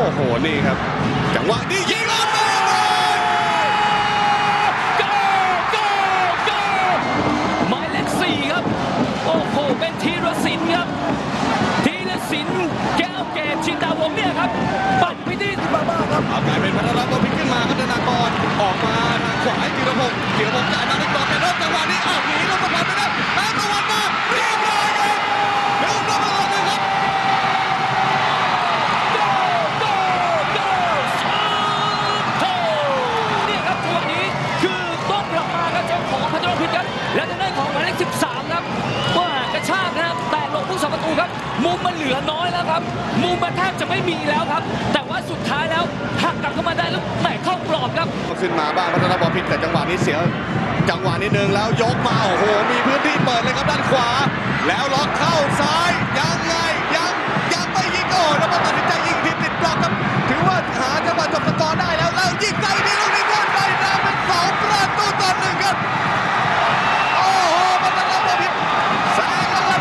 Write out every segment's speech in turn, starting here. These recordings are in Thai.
อ้โหนี่ครับจังหวะนี้ยิงลงมาหมายเลข4ครับโอ้โหเป็นธีรศิลป์ครับธีรศิลป์แก้วเกตชินดาวงศ์เนี่ยครับปัดไปที่บ้าครับเอากลายเป็นพัทรพลพลิกขึ้นมาครับธนากรออกมาทางขวาธีรพงศ์จ่ายมาในกรอบแต่รอบจังหวะนี้อ้าวหนีลงมาผ่านไปแล้วแล้วตะวันมาเรียบร้อยครับเร็วตะวันเลยครับเนี่ยครับจังหวะนี้คือต้องกลับมาครับเจ้าของพัทรพิษครับและทางด้านของหมายเลข13ครับว่ากระชากนะครับแต่หลบผู้สับประตูครับมุมมันเหลือน้อยแล้วครับมุมมันแทบจะไม่มีแล้วครับแต่ว่าสุดท้ายแล้วหักกลับเข้ามาได้แล้วแหมเข้ากรอบครับขึ้นมาบ้างพัทรพลพิษแต่จังหวะนี้เสียจังหวะนิดนึงแล้วยกมาโอ้โหมีพื้นที่เปิดเลยครับด้านขวาแล้วล็อกเข้าซ้ายยังไงยังไม่ยิงโอ้แล้วมาตัดสินใจยิงทีติดบล็อกครับถือว่าหาจังหวะจบสกอร์ได้แล้วยิงไกลดีลูกนี้ขึ้นไปนะเป็น2-1ครับโอ้โหพัทรพลพิษแซงแล้วครับ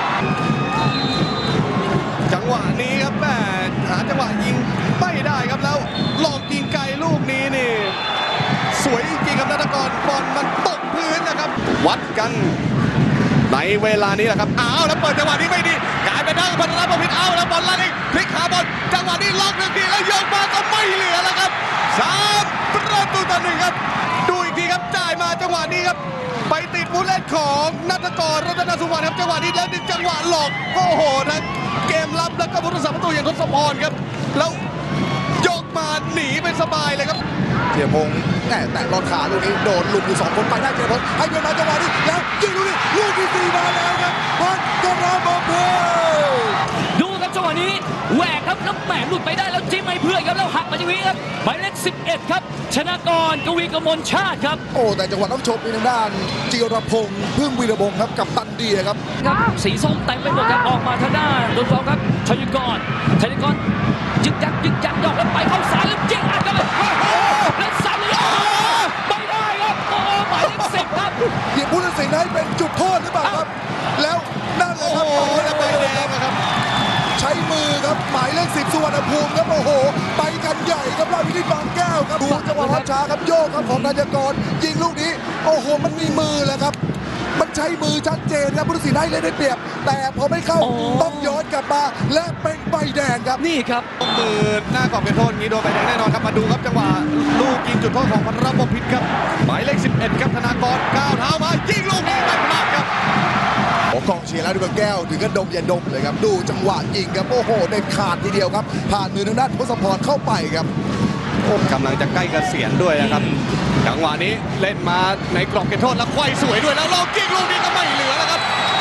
จังหวะนี้ครับแม่หาจังหวะยิงไม่ได้ครับแล้วหลอกยิงไกลลูกนี้นี่สวยจริงๆครับธนากรบอลมันตกพื้นนะครับวัดกันในเวลานี้แหละครับอ้าวแล้วเปิดจังหวะนี้ไม่ดีกลายเป็นทางพัทรพลพิษอ้าวแล้วบอลลั่นอีกพลิกหาบอลจังหวะนี้ล็อกหนึ่งทีแล้วโยกมาก็ไม่เหลือแล้วครับ3-1ครับดูอีกทีครับจ่ายมาจังหวะนี้ครับไปติดผู้เล่นของนัทกรรัตนสุวรรณครับจังหวะนี้แล้วดึงจังหวะหลอกโอ้โหทั้งเกมรับแล้วก็ผู้รักษาประตูอย่างทศพรครับแล้วยกมาหนีไปสบายเลยครับเทียพงษ์แต่รอดขาลูกนี้โดนหลุดอยู่2คนไปได้เทียพงษ์ให้เดินมาจังหวะนี้แล้วยิงลูกที่4มาแล้วครับพัทรพลพิษดูครับจังหวะนี้แหวกครับแล้วแหมหลุดไปได้แล้วจิ้มให้เพื่อนครับแล้วหักมาจากนี้ครับหมายเลข11ครับชนากรกวีกมลชาติครับโอ้แต่จังหวะต้องชมในทางด้านจิรพงษ์พึ่งวีรบงศ์ครับกับตันเดียครับสีส้มเต็มไปหมดครับออกมาทางด้านโดนฟาวครับชยกรยึกยักยอกแล้วไปเข้าซ้ายแล้วยิงอัดกันเลยแล้วซ้ำเลยไม่ได้ครับโอ้หมายเลข10ครับเดี๋ยวผู้ตัดสินให้เป็นจุดโทษหรือเปล่าครับแล้วนั่นแหละครับแล้วใบแดงนะครับใช้มือครับหมายเลข10สุวรรณภูมิครับโอ้โหไปกันใหญ่ครับราชวินิตบางแก้วครับดูจังหวะพัชชาครับโยกครับของนายกรยิงลูกนี้โอ้โหมันมีมือแหละครับมันใช้มือชัดเจนครับผู้ตัดสินให้เลยได้เปรียบแต่พอไม่เข้าต้องย้อนกลับมาและเป็นใบแดงครับนี่ครับมือหน้ากรอบเขตโทษนี้โดนใบแดงแน่นอนครับมาดูครับจังหวะลูกยิงจุดโทษของพัทรพลพิษครับหมายเลข11ครับธนากรก้าวเท้ามายิงลูกนี้ไม่พลาดครับกองเชียร์แล้วดูแก้วถึงก็ดมอย่าดมเลยครับดูจังหวะยิงครับโอ้โหเด็ดขาดทีเดียวครับผ่านมือทางด้านทศพรเข้าไปครับกำลังจะใกล้เกษียณด้วยนะครับจังหวะนี้เล่นมาในกรอบเขตโทษแล้วไขว้สวยด้วยแล้วลองยิงลูกนี้ก็ไม่เหลือแล้วครับ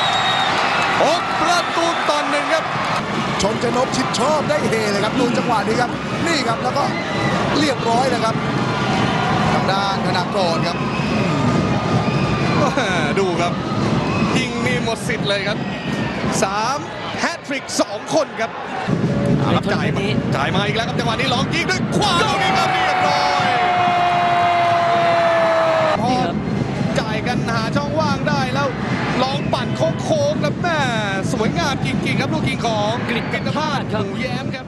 6-1ครับชนชนกชิดชอบได้เฮเลยครับดูจังหวะนี้ครับนี่ครับแล้วก็เรียบร้อยนะครับทางด้านธนากรครับดูครับยิงนี่หมดสิทธิ์เลยครับ3แฮตทริก2คนครับจ่ายมาอีกแล้วครับจังหวะนี้ลองยิงด้วยขวาลูกนี้ครับเรียบร้อยพอจ่ายกันหาช่องว่างได้แล้วลองปั่นโค้งๆแล้วแม่สวยงามจริงๆครับลูกยิงของกฤษณภาสหนูแย้มครับ